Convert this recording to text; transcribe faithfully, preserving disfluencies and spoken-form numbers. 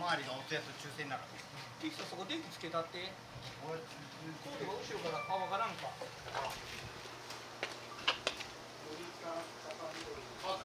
周りの押すやつ抽選になる。 ピッサそこ電気つけたって。コードが後ろからあわからんか。